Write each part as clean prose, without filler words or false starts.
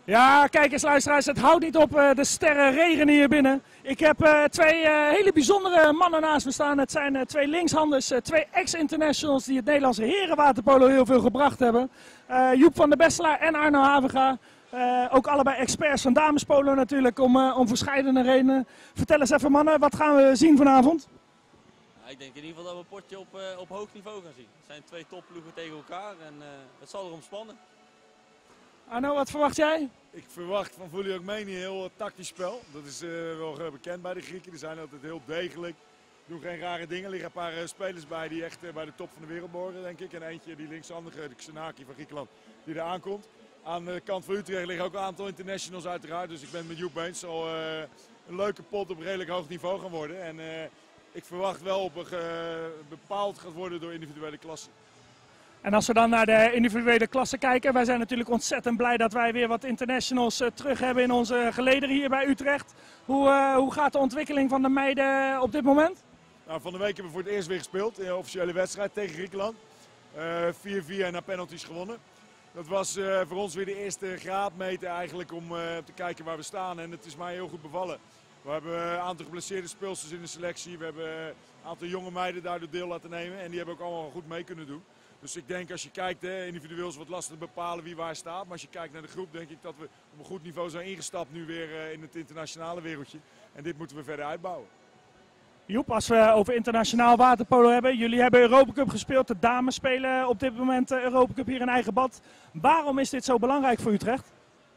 Ja, kijk eens luisteraars, het houdt niet op, de sterren regenen hier binnen. Ik heb twee hele bijzondere mannen naast me staan. Het zijn twee linkshanders, twee ex-internationals die het Nederlandse herenwaterpolo heel veel gebracht hebben. Joep van der Besselaar en Arno Havenga. Ook allebei experts van damespolo natuurlijk om verschillende redenen. Vertel eens even mannen, wat gaan we zien vanavond? Ja, ik denk in ieder geval dat we een potje op hoog niveau gaan zien. Het zijn twee topploegen tegen elkaar en het zal erom spannen. Arno, wat verwacht jij? Ik verwacht van Volley Hokmeni een heel tactisch spel. Dat is wel bekend bij de Grieken. Die zijn altijd heel degelijk. Doen geen rare dingen. Er liggen een paar spelers bij die echt bij de top van de wereld behoren, denk ik. En eentje, die linkshandige, de Xenaki van Griekenland, die er aankomt. Aan de kant van Utrecht liggen ook een aantal internationals uiteraard. Dus ik ben met Joep eens. Het zal een leuke pot op redelijk hoog niveau gaan worden. En ik verwacht wel op bepaald gaat worden door individuele klassen. En als we dan naar de individuele klasse kijken, wij zijn natuurlijk ontzettend blij dat wij weer wat internationals terug hebben in onze gelederen hier bij Utrecht. Hoe gaat de ontwikkeling van de meiden op dit moment? Nou, van de week hebben we voor het eerst weer gespeeld in de officiële wedstrijd tegen Griekenland. 4-4 en na penalties gewonnen. Dat was voor ons weer de eerste graadmeter eigenlijk om te kijken waar we staan en het is mij heel goed bevallen. We hebben een aantal geblesseerde speelsters in de selectie, we hebben een aantal jonge meiden daardoor deel laten nemen en die hebben ook allemaal goed mee kunnen doen. Dus ik denk als je kijkt, individueel is het wat lastig te bepalen wie waar staat. Maar als je kijkt naar de groep, denk ik dat we op een goed niveau zijn ingestapt nu weer in het internationale wereldje. En dit moeten we verder uitbouwen. Joep, als we over internationaal waterpolo hebben. Jullie hebben Europa Cup gespeeld, de dames spelen op dit moment Europa Cup hier in eigen bad. Waarom is dit zo belangrijk voor Utrecht?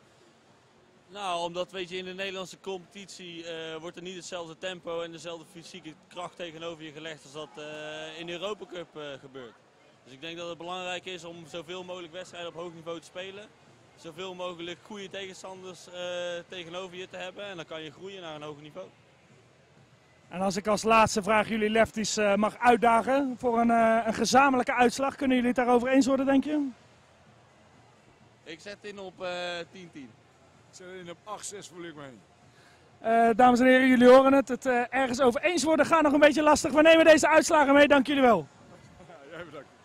Nou, omdat weet je, in de Nederlandse competitie wordt er niet hetzelfde tempo en dezelfde fysieke kracht tegenover je gelegd als dat in de Europa Cup gebeurt. Dus ik denk dat het belangrijk is om zoveel mogelijk wedstrijden op hoog niveau te spelen. Zoveel mogelijk goede tegenstanders tegenover je te hebben en dan kan je groeien naar een hoger niveau. En als ik als laatste vraag jullie lefties mag uitdagen voor een gezamenlijke uitslag, kunnen jullie het daarover eens worden, denk je? Ik zet in op 10-10. Ik zet in op 8-6 Volley Hokmeni. Dames en heren, jullie horen het ergens over eens worden gaat nog een beetje lastig. We nemen deze uitslagen mee, dank jullie wel. Ja, jij bedankt.